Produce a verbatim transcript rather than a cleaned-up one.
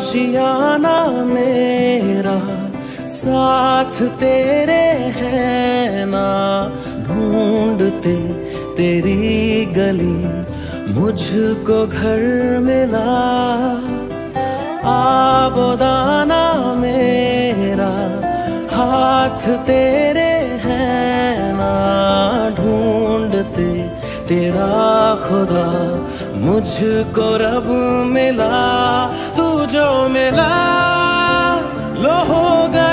आशियाना मेरा साथ तेरे है ना, ढूंढते तेरी गली मुझको घर मिला। आबोदाना मेरा हाथ तेरे है ना, ढूंढते तेरा खुदा मुझको रब मिला। तू जो मिला लो हो गया